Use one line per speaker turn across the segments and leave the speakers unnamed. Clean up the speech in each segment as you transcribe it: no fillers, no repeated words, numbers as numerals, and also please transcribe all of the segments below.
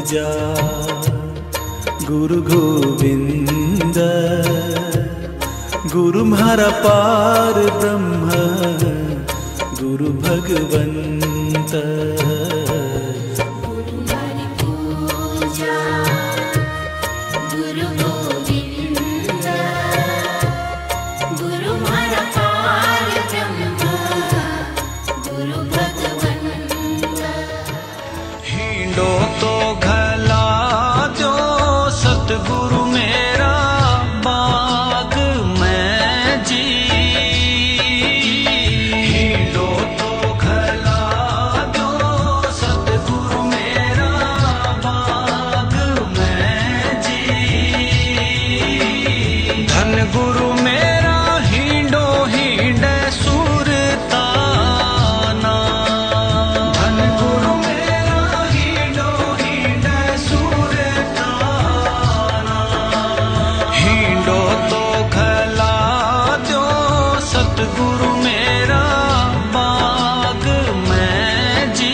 पूजा। गुरु गोविंद गुरु म्हारा पार ब्रह्म, गुरु भगवंत।
गुरु हरि पूजा, गुरु गोविंद गुरु म्हारा पार ब्रह्म, गुरु भगवंत।
हिंडो तो घला जो सतगुरु मेरा बाग मैं जी। हिंडो तो घला जो सतगुरु मेरा बाग मैं जी। धन गुरु मेरा हिंडो हिंडे सुरताना। धन गुरु मेरा हिंडो हिंडे सुरताना। हिंडो तो खला जो सतगुरु मेरा बाग मैं जी।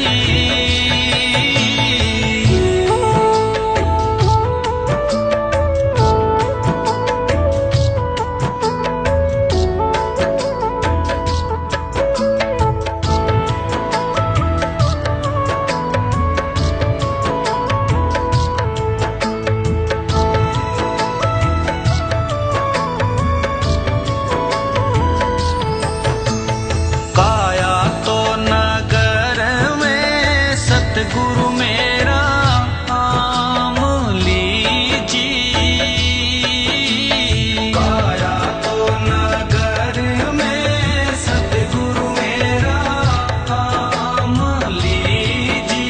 काया तो नगर में सतगुरु मेरा आम लीजी। काया तो नगर में सतगुरु मेरा आम लीजी।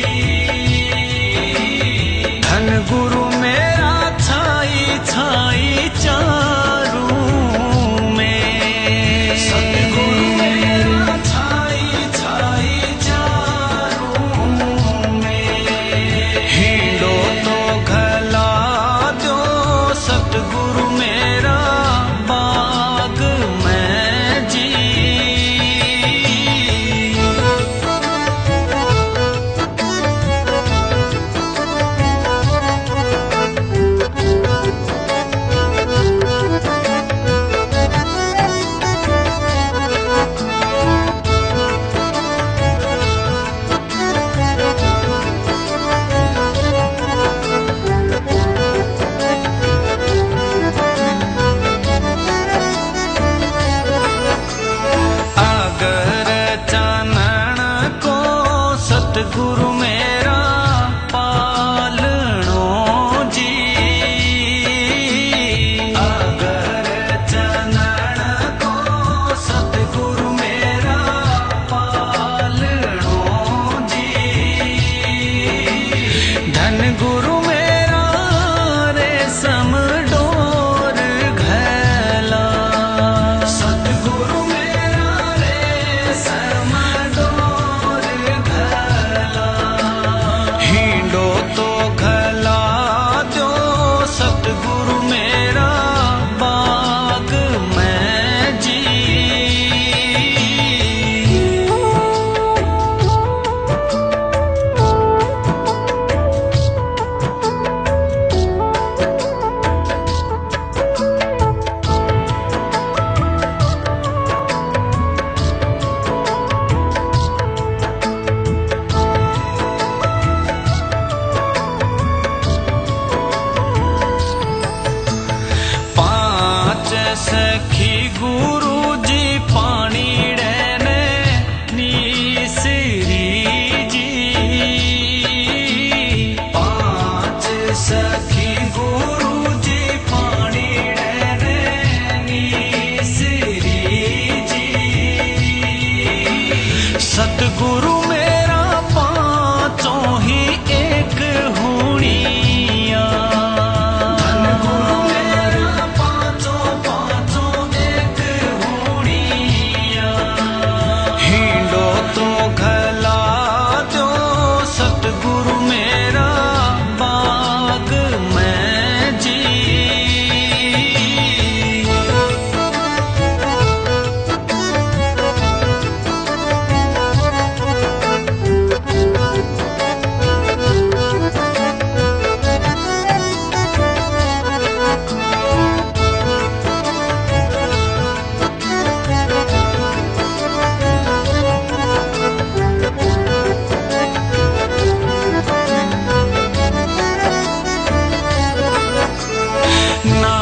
धन गुरु मेरा छाई छाई चारू में। सतगुरु मेरा छाई छाई चारू में। हिंडो तो घला जो सतगुरु मेरा बाग मैं जी। अगर चानन को सतगुरु मेरा पालनो जी। अगर चानन को सतगुरु मेरा पालनो जी। धन गुरु मेरा रेशम डोर घैला। सतगुरु मेरा रेशम डोर घैला। हिंडो तो घला जो सतगुरु मेरा बाग मैं जी। पांच सखी गुरु जी पानी डैने नीसरी जी। पांच सखी गुरु जी पानी डैने नीसरी जी। सतगुरु मेरा पांचों ही एक हुणिया। धन गुरु मेरा पांचों पांचों एक ना